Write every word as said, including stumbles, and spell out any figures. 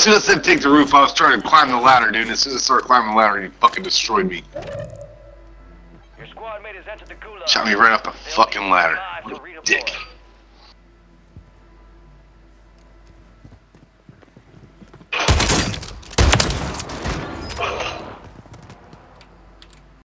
soon as I said take the roof, I was trying to climb the ladder, dude. As soon as I started climbing the ladder, he fucking destroyed me. Your squad mate has entered the gulag. Shot me right up the fucking ladder. What a dick.